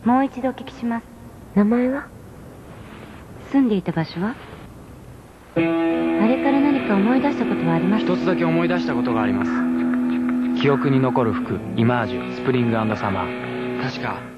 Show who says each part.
Speaker 1: もう一度お聞きします。
Speaker 2: 名前は？
Speaker 1: 住んでいた場所は？あれから何か思い出したことはありますか？
Speaker 3: 一つだけ思い出したことがあります。記憶に残る服、イマージュ、スプリング&サマー。確か